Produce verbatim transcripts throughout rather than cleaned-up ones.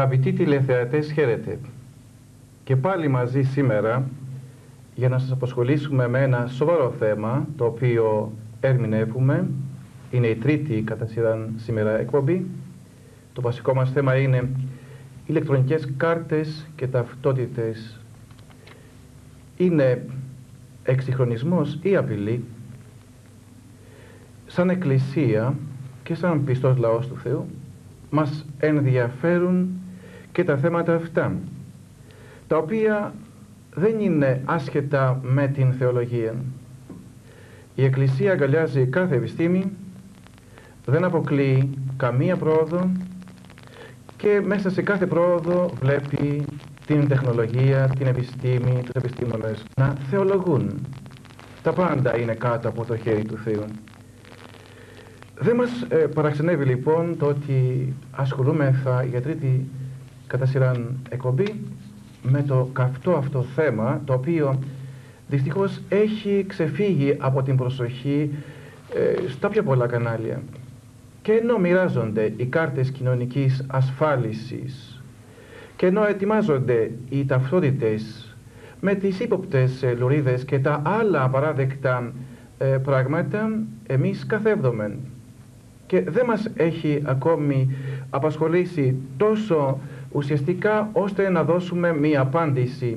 Αγαπητοί τηλεθεατές, χαίρετε. Και πάλι μαζί σήμερα για να σας απασχολήσουμε με ένα σοβαρό θέμα, το οποίο ερμηνεύουμε. Είναι η τρίτη κατά σειράν σήμερα εκπομπή. Το βασικό μας θέμα είναι ηλεκτρονικές κάρτες και ταυτότητες. Είναι εξυγχρονισμός ή απειλή? Σαν Εκκλησία και σαν πιστός λαός του Θεού μας ενδιαφέρουν και τα θέματα αυτά, τα οποία δεν είναι άσχετα με την θεολογία. Η Εκκλησία αγκαλιάζει κάθε επιστήμη, δεν αποκλείει καμία πρόοδο και μέσα σε κάθε πρόοδο βλέπει την τεχνολογία, την επιστήμη, τους επιστήμονες να θεολογούν. Τα πάντα είναι κάτω από το χέρι του Θεού. Δεν μας ε, παραξενεύει λοιπόν το ότι ασχολούμεθα για τρίτη κατά σειράν εκπομπή με το καυτό αυτό θέμα, το οποίο δυστυχώς έχει ξεφύγει από την προσοχή ε, στα πιο πολλά κανάλια. Και ενώ μοιράζονται οι κάρτες κοινωνικής ασφάλισης και ενώ ετοιμάζονται οι ταυτότητες με τις ύποπτες ε, λωρίδες και τα άλλα απαράδεκτα ε, πράγματα, εμείς καθεύδομεν. Και δεν μας έχει ακόμη απασχολήσει τόσο ουσιαστικά ώστε να δώσουμε μία απάντηση.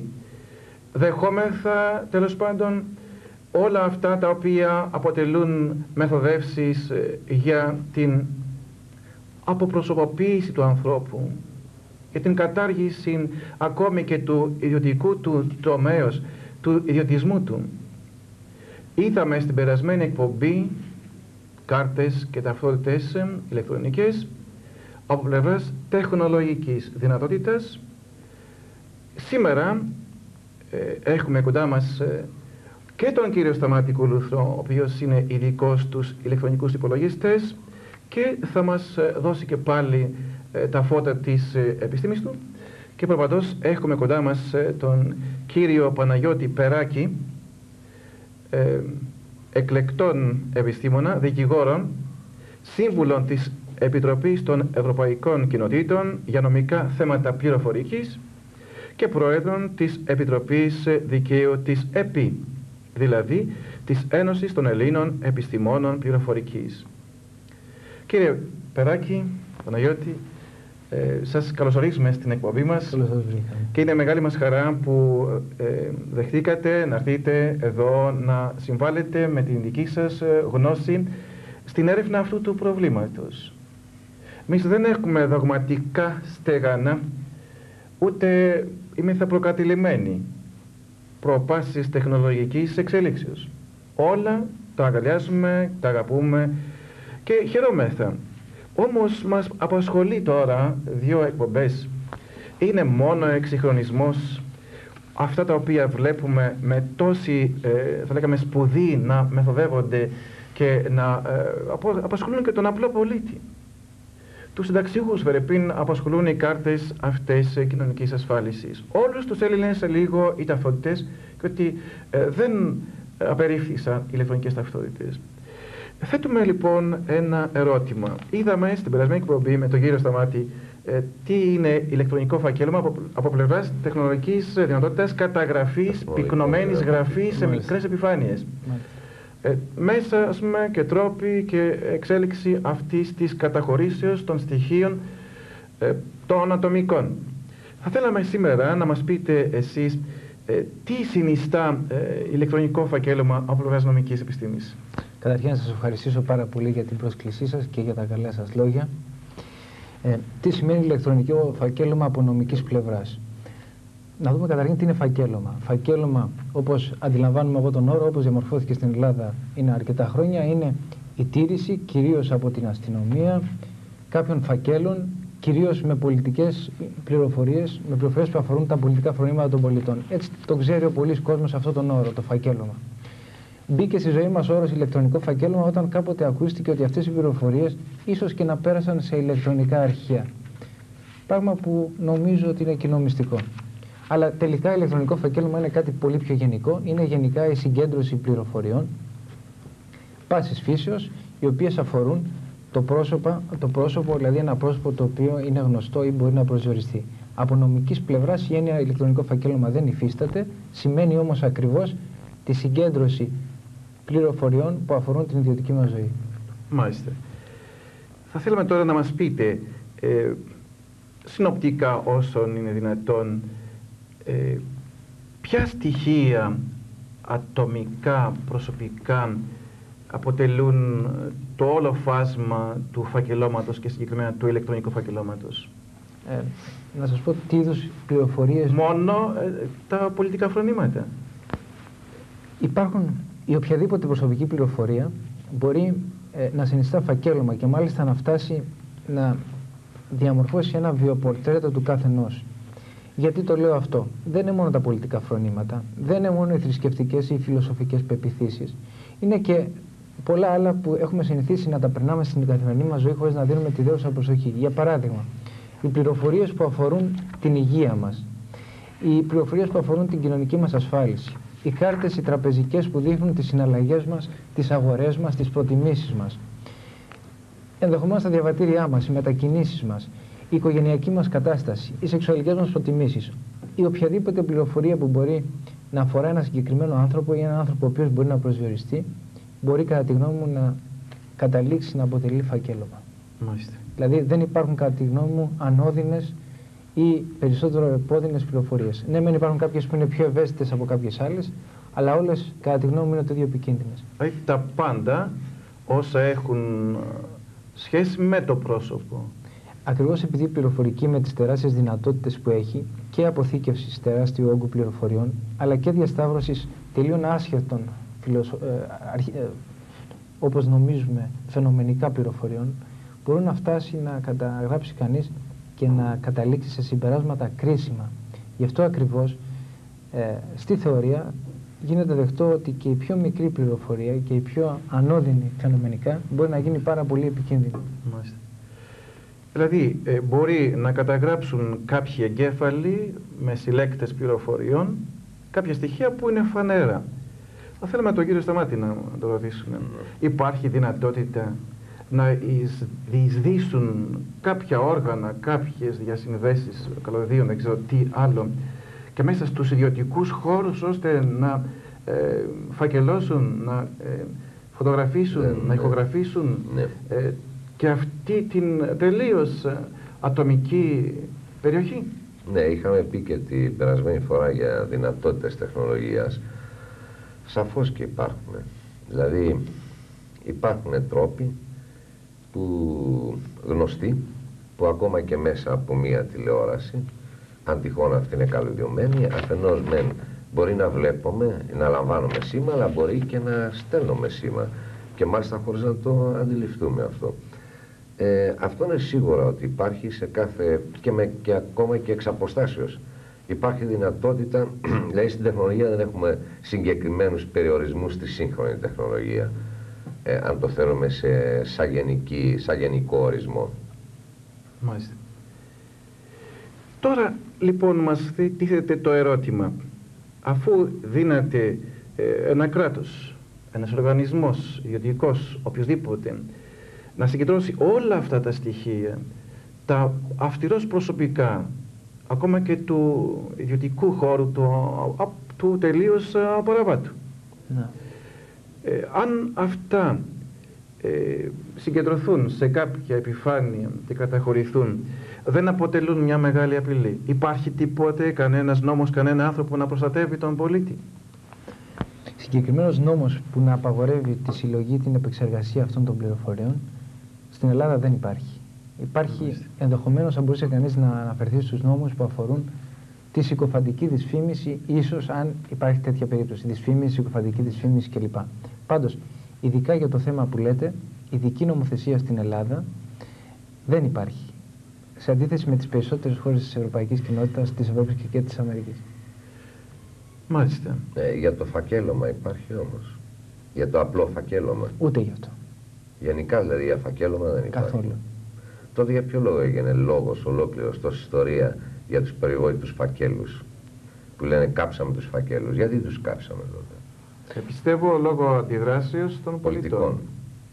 Δεχόμεθα τέλος πάντων όλα αυτά τα οποία αποτελούν μεθοδεύσεις για την αποπροσωποποίηση του ανθρώπου, για την κατάργηση ακόμη και του ιδιωτικού του τομέως, του ιδιωτισμού του. Είδαμε στην περασμένη εκπομπή κάρτες και ταυτότητες ηλεκτρονικές από πλευράς τεχνολογικής δυνατότητας. Σήμερα ε, έχουμε κοντά μας ε, και τον κύριο Σταμάτη Κουλούθρο, ο οποίος είναι ειδικός στους ηλεκτρονικούς υπολογιστές και θα μας ε, δώσει και πάλι ε, τα φώτα της ε, επιστήμης του. Και προπαντός έχουμε κοντά μας ε, τον κύριο Παναγιώτη Περάκη, ε, εκλεκτών επιστήμονα, δικηγόρων, σύμβουλων της Επιτροπής των Ευρωπαϊκών Κοινοτήτων για νομικά θέματα πληροφορικής και πρόεδρων της Επιτροπής Δικαίου της ΕΠΗ, δηλαδή της Ένωσης των Ελλήνων Επιστημόνων Πληροφορικής. Κύριε Περάκη, Παναγιώτη, ε, σας καλωσορίζουμε στην εκπομπή μας και είναι μεγάλη μας χαρά που ε, δεχτήκατε να έρθετε εδώ να συμβάλλετε με την δική σας γνώση στην έρευνα αυτού του προβλήματος. Εμείς δεν έχουμε δογματικά στέγανα, ούτε είμαστε προκατηλημένοι προπάσεις τεχνολογικής εξέλιξεως. Όλα τα αγκαλιάζουμε, τα αγαπούμε και χαιρόμεθα. Όμως μας απασχολεί τώρα δύο εκπομπές. Είναι μόνο εξυγχρονισμός, αυτά τα οποία βλέπουμε με τόση ε, θα λέγαμε σπουδή να μεθοδεύονται και να ε, απασχολούν και τον απλό πολίτη. Τους συνταξιούχους φερεπίν απασχολούν οι κάρτες αυτές ε, κοινωνικής ασφάλισης. Όλους τους Έλληνες σε λίγο οι ταυτότητες και ότι ε, δεν απερίφθησαν οι ηλεκτρονικές ταυτότητες. Θέτουμε λοιπόν ένα ερώτημα. Είδαμε στην περασμένη εκπομπή με τον κύριο Σταμάτη ε, τι είναι ηλεκτρονικό φακέλωμα από, από πλευράς τεχνολογικής δυνατότητας καταγραφής, πυκνωμένης γραφής σε μικρές επιφάνειες. Ε, μέσα ας πούμε και τρόποι και εξέλιξη αυτής της καταχωρήσεως των στοιχείων ε, των ατομικών. Θα θέλαμε σήμερα να μας πείτε εσείς ε, τι συνιστά ε, ηλεκτρονικό φακέλωμα από πλευράς νομικής επιστήμης. Καταρχήν να σας ευχαριστήσω πάρα πολύ για την πρόσκλησή σας και για τα καλά σας λόγια. Ε, τι σημαίνει ηλεκτρονικό φακέλωμα από νομικής πλευράς? Να δούμε καταρχήν τι είναι φακέλωμα. Φακέλωμα, όπως αντιλαμβάνουμε εγώ τον όρο, όπως διαμορφώθηκε στην Ελλάδα είναι αρκετά χρόνια, είναι η τήρηση κυρίως από την αστυνομία κάποιων φακέλων, κυρίως με πολιτικές πληροφορίες, με πληροφορίες που αφορούν τα πολιτικά φρονήματα των πολιτών. Έτσι το ξέρει ο πολύς κόσμος αυτόν τον όρο, το φακέλωμα. Μπήκε στη ζωή μας ο όρος ηλεκτρονικό φακέλωμα όταν κάποτε ακούστηκε ότι αυτές οι πληροφορίες ίσως και να πέρασαν σε ηλεκτρονικά αρχεία. Πράγμα που νομίζω ότι είναι κοινό μυστικό. Αλλά τελικά ηλεκτρονικό φακέλωμα είναι κάτι πολύ πιο γενικό. Είναι γενικά η συγκέντρωση πληροφοριών πάσης φύσεως, οι οποίες αφορούν το, πρόσωπο, το πρόσωπο, δηλαδή ένα πρόσωπο το οποίο είναι γνωστό ή μπορεί να προσδιοριστεί. Από νομικής πλευράς η έννοια ηλεκτρονικό φακέλωμα δεν υφίσταται, σημαίνει όμως ακριβώς τη συγκέντρωση πληροφοριών που αφορούν την ιδιωτική μας ζωή. Μάλιστα. Θα θέλαμε τώρα να μας πείτε ε, συνοπτικά όσον είναι δυνατόν ε, ποια στοιχεία ατομικά, προσωπικά αποτελούν το όλο φάσμα του φακελώματος και συγκεκριμένα του ηλεκτρονικού φακελώματος. Ε, να σας πω τι είδους πληροφορίες... Μόνο ε, τα πολιτικά φρονήματα. Υπάρχουν η οποιαδήποτε προσωπική πληροφορία μπορεί ε, να συνιστά φακέλωμα και μάλιστα να φτάσει να διαμορφώσει ένα βιοπορτρέτο του καθενός. Γιατί το λέω αυτό? Δεν είναι μόνο τα πολιτικά φρονήματα, δεν είναι μόνο οι θρησκευτικές ή οι φιλοσοφικές πεποιθήσεις. Είναι και πολλά άλλα που έχουμε συνηθίσει να τα περνάμε στην καθημερινή μας ζωή χωρίς να δίνουμε τη δέουσα προσοχή. Για παράδειγμα, οι πληροφορίες που αφορούν την υγεία μας, οι πληροφορίες που αφορούν την κοινωνική μας ασφάλιση, οι κάρτες οι τραπεζικές που δείχνουν τις συναλλαγές μας, τις αγορές μας, τις προτιμήσεις μας, ενδεχομένως τα διαβατήριά μας, οι μετακινήσεις μας, η οικογενειακή μας κατάσταση, οι σεξουαλικές μας προτιμήσεις, ή οποιαδήποτε πληροφορία που μπορεί να αφορά ένα συγκεκριμένο άνθρωπο ή έναν άνθρωπο ο οποίος μπορεί να προσδιοριστεί, μπορεί κατά τη γνώμη μου να καταλήξει να αποτελεί φακέλωμα. Μάλιστα. Δηλαδή δεν υπάρχουν κατά τη γνώμη μου ανώδυνες ή περισσότερο επώδυνες πληροφορίες. Ναι, μεν υπάρχουν κάποιες που είναι πιο ευαίσθητες από κάποιες άλλες, αλλά όλες κατά τη γνώμη μου είναι το ίδιο επικίνδυνες. Έχει τα πάντα όσα έχουν σχέση με το πρόσωπο. Ακριβώς επειδή η πληροφορική με τις τεράστιες δυνατότητες που έχει και αποθήκευσης τεράστιου όγκου πληροφοριών, αλλά και διασταύρωσης τελείων άσχετων φιλοσο... ε, αρχι... ε, όπως νομίζουμε φαινομενικά πληροφοριών, μπορεί να φτάσει να καταγράψει κανείς και να καταλήξει σε συμπεράσματα κρίσιμα. Γι' αυτό ακριβώς ε, στη θεωρία γίνεται δεκτό ότι και η πιο μικρή πληροφορία και η πιο ανώδυνη φαινομενικά μπορεί να γίνει πάρα πολύ επικίνδυνη. Μάλιστα. Δηλαδή, ε, μπορεί να καταγράψουν κάποιοι εγκέφαλοι με συλλέκτες πληροφοριών κάποια στοιχεία που είναι φανέρα. Θα θέλαμε τον κύριο Σταμάτη να το ρωτήσουμε. Mm. Υπάρχει δυνατότητα να διεισδύσουν κάποια όργανα, κάποιες διασυνδέσεις καλωδίων, δεν ξέρω τι άλλο, και μέσα στους ιδιωτικούς χώρους, ώστε να ε, φακελώσουν, να ε, φωτογραφίσουν, ναι, να ηχογραφήσουν ναι. ε, και αυτή την τελείως ατομική περιοχή. Ναι, είχαμε πει και την περασμένη φορά για δυνατότητες τεχνολογίας. Σαφώς και υπάρχουν. Δηλαδή υπάρχουν τρόποι που γνωστοί, που ακόμα και μέσα από μία τηλεόραση, αν τυχόν αυτή είναι καλωδιωμένη, αφενός μεν μπορεί να βλέπουμε, να λαμβάνουμε σήμα, αλλά μπορεί και να στέλνουμε σήμα και μάλιστα χωρίς να το αντιληφθούμε αυτό. Ε, αυτό είναι σίγουρα ότι υπάρχει σε κάθε, και, με, και ακόμα και εξ αποστάσεως. Υπάρχει δυνατότητα, δηλαδή στην τεχνολογία δεν έχουμε συγκεκριμένους περιορισμούς στη σύγχρονη τεχνολογία, ε, αν το θέλουμε σε σαν, γενική, σαν γενικό ορισμό. Μάλιστα. Τώρα λοιπόν μας τίθεται το ερώτημα, αφού δίνεται ε, ένα κράτος, ένας οργανισμός, ιδιωτικός, οποιοδήποτε, να συγκεντρώσει όλα αυτά τα στοιχεία, τα αυστηρώς προσωπικά, ακόμα και του ιδιωτικού χώρου, του, του τελείως απαραβάτου. Ναι. Ε, αν αυτά ε, συγκεντρωθούν σε κάποια επιφάνεια και καταχωρηθούν, δεν αποτελούν μια μεγάλη απειλή? Υπάρχει τίποτε, κανένας νόμος, κανένα άνθρωπο να προστατεύει τον πολίτη? Συγκεκριμένος νόμος που να απαγορεύει τη συλλογή, την επεξεργασία αυτών των πληροφοριών στην Ελλάδα δεν υπάρχει. Υπάρχει, ενδεχομένως θα μπορούσε κανείς να αναφερθεί στους νόμους που αφορούν τη συκοφαντική δυσφήμιση, ίσως αν υπάρχει τέτοια περίπτωση, δυσφήμιση, συκοφαντική δυσφήμιση κλπ. Πάντως, ειδικά για το θέμα που λέτε, ειδική νομοθεσία στην Ελλάδα δεν υπάρχει, σε αντίθεση με τις περισσότερες χώρες της Ευρωπαϊκής Κοινότητας, της Ευρώπης και, και της Αμερικής. Μάλιστα. Ε, για το φακέλωμα υπάρχει όμως. Για το απλό φακέλωμα. Ούτε γι' αυτό. Γενικά δηλαδή για φακέλωμα δεν υπάρχει. Καθόλου. Τότε για ποιο λόγο έγινε λόγος ολόκληρος τόση ιστορία για τους περιβόητους φακέλους, που λένε κάψαμε τους φακέλους? Γιατί τους κάψαμε τότε? Ε, πιστεύω λόγω αντιδράσεως των πολιτικών. πολιτικών.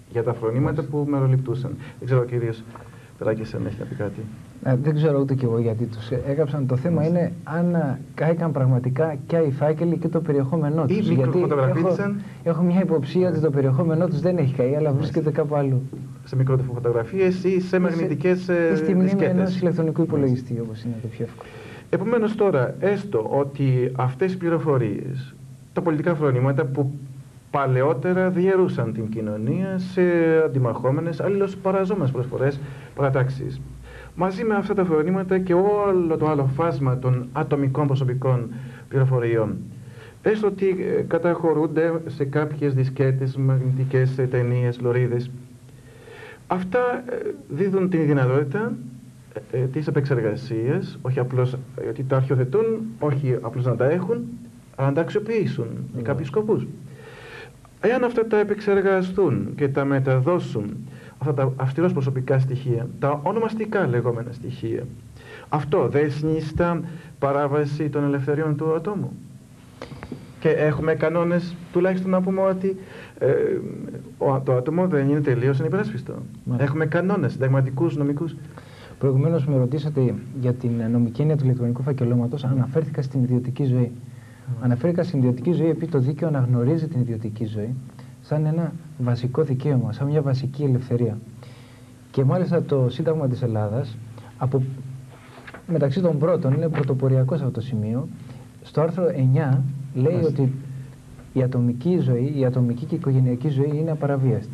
για τα φρονήματα που μεροληπτούσαν. Δεν ξέρω ο κύριος Περάκης αν έχει να πει κάτι. Ε, δεν ξέρω ούτε κι εγώ γιατί τους έγραψαν. Το θέμα Μάλιστα. είναι αν κάηκαν πραγματικά και οι φάκελοι και το περιεχόμενό τους. Ή Γιατί μικροφωτογραφήθησαν. Έχω, έχω μια υποψία ότι το περιεχόμενό τους δεν έχει καεί, αλλά βρίσκεται κάπου αλλού. Σε μικροφωτογραφίες ή σε μαγνητικές δισκέτες. Ή στη μνήμη ενός ηλεκτρονικού υπολογιστή, όπως είναι το πιο εύκολο. Επομένως τώρα, έστω ότι αυτές οι πληροφορίες, τα πολιτικά φρονήματα που παλαιότερα διαιρούσαν την κοινωνία σε αντιμαχόμενες, αλληλοσπαραζόμενες προσφορές παρατάξεις. Μαζί με αυτά τα φρονήματα και όλο το άλλο φάσμα των ατομικών προσωπικών πληροφοριών. Έστω ότι ε, καταχωρούνται σε κάποιες δισκέτες, μαγνητικές ε, ταινίες, λωρίδες. Αυτά ε, δίδουν την δυνατότητα ε, ε, της επεξεργασίας, όχι απλώς ε, ότι τα αρχιοθετούν, όχι απλώς να τα έχουν, αλλά να τα αξιοποιήσουν για κάποιους σκοπούς. Εάν αυτά τα επεξεργαστούν και τα μεταδώσουν, αυτά τα αυστηρώς προσωπικά στοιχεία, τα ονομαστικά λεγόμενα στοιχεία, αυτό δεν συνιστά παράβαση των ελευθεριών του ατόμου. Και έχουμε κανόνες, τουλάχιστον να πούμε ότι ε, ο, το άτομο δεν είναι τελείως ανυπεράσπιστο. Έχουμε κανόνες συνταγματικούς, νομικούς. Προηγουμένως με ρωτήσατε για την νομική έννοια του ηλεκτρονικού φακελώματος, αναφέρθηκα στην ιδιωτική ζωή. Mm. Αναφέρθηκα στην ιδιωτική ζωή επειδή το δίκαιο αναγνωρίζει την ιδιωτική ζωή σαν ένα βασικό δικαίωμα, σαν μια βασική ελευθερία. Και μάλιστα το Σύνταγμα της Ελλάδας, από, μεταξύ των πρώτων, είναι πρωτοποριακό σε αυτό το σημείο. Στο άρθρο εννιά λέει Μάλιστα. ότι η ατομική ζωή, η ατομική και η οικογενειακή ζωή είναι απαραβίαστη.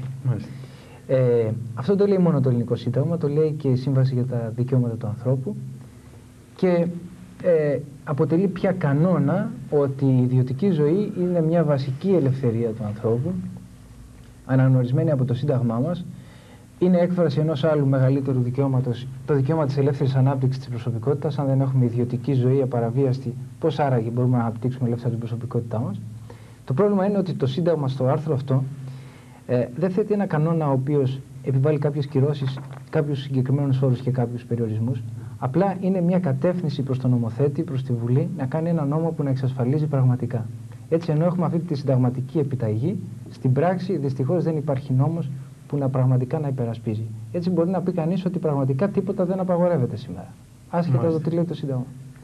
Ε, αυτό το λέει μόνο το Ελληνικό Σύνταγμα, το λέει και η Σύμβαση για τα Δικαιώματα του Ανθρώπου και ε, αποτελεί πια κανόνα ότι η ιδιωτική ζωή είναι μια βασική ελευθερία του ανθρώπου, αναγνωρισμένη από το Σύνταγμά μας, είναι έκφραση ενός άλλου μεγαλύτερου δικαιώματος, το δικαίωμα της ελεύθερης ανάπτυξης της προσωπικότητας. Αν δεν έχουμε ιδιωτική ζωή απαραβίαστη, πώς άραγε μπορούμε να αναπτύξουμε ελεύθερα την προσωπικότητά μας? Το πρόβλημα είναι ότι το Σύνταγμα στο άρθρο αυτό ε, δεν θέτει ένα κανόνα ο οποίος επιβάλλει κάποιες κυρώσεις, κάποιους συγκεκριμένους όρους και κάποιους περιορισμούς. Απλά είναι μια κατεύθυνση προς τον νομοθέτη, προς τη Βουλή, να κάνει ένα νόμο που να εξασφαλίζει πραγματικά. Έτσι, ενώ έχουμε αυτή τη συνταγματική επιταγή, στην πράξη δυστυχώς δεν υπάρχει νόμος που να πραγματικά να υπερασπίζει. Έτσι μπορεί να πει κανείς ότι πραγματικά τίποτα δεν απαγορεύεται σήμερα. Άσχετα το τι λέει το Σύνταγμα.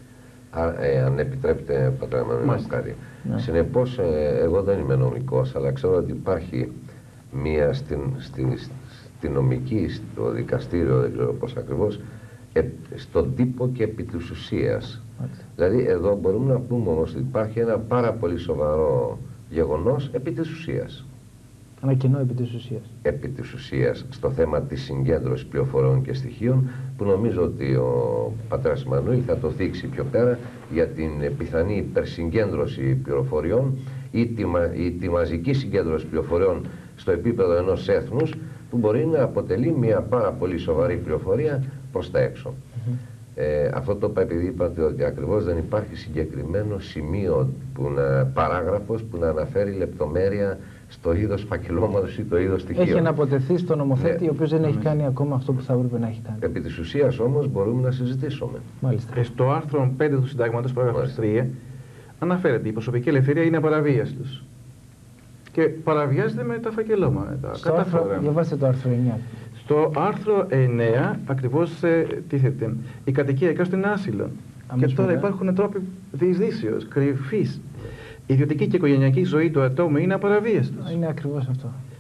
Ε, αν επιτρέπετε, πατέρα Μανουήλ, ναι. Συνεπώς, ε, εγώ δεν είμαι νομικός, αλλά ξέρω ότι υπάρχει μία στην, στη, στη νομική, στο δικαστήριο, δεν ξέρω πώς ακριβώς, ε, στον τύπο και επί της ουσίας. Δηλαδή, εδώ μπορούμε να πούμε όμως ότι υπάρχει ένα πάρα πολύ σοβαρό γεγονός επί της ουσίας. Ένα κοινό επί της ουσίας. Επί της ουσίας, στο θέμα της συγκέντρωσης πληροφοριών και στοιχείων, που νομίζω ότι ο πατέρας Μανουήλ θα το θίξει πιο πέρα για την πιθανή υπερσυγκέντρωση πληροφοριών ή τη, ή τη μαζική συγκέντρωση πληροφοριών στο επίπεδο ενός έθνους, που μπορεί να αποτελεί μια πάρα πολύ σοβαρή πληροφορία προς τα έξω. Mm-hmm. ε, αυτό το είπα επειδή είπατε ότι ακριβώς δεν υπάρχει συγκεκριμένο σημείο, που να, παράγραφος που να αναφέρει λεπτομέρεια στο είδος φακελώματος ή το είδος στοιχείων. Έχει αναποτεθεί στον νομοθέτη, ναι, ο οποίος δεν ναι. έχει κάνει ακόμα αυτό που θα έπρεπε να έχει κάνει. Επί της ουσίας όμως μπορούμε να συζητήσουμε. Μάλιστα. Ε, στο άρθρο πέντε του Συντάγματος, παράγραφος τρία, αναφέρεται η προσωπική ελευθερία είναι απαραβίαστος. Και παραβιάζεται με τα φακελώματα. Στο άρθρο, διαβάστε το άρθρο εννιά. Στο άρθρο εννιά ακριβώς ε, τίθεται η κατοικία εκάστοτε είναι άσυλο. Και τώρα μετά υπάρχουν τρόποι διεισδύσεως, κρυφής. Η ιδιωτική και οικογενειακή ζωή του ατόμου είναι απαραβίαστος. Είναι ακριβώς αυτό.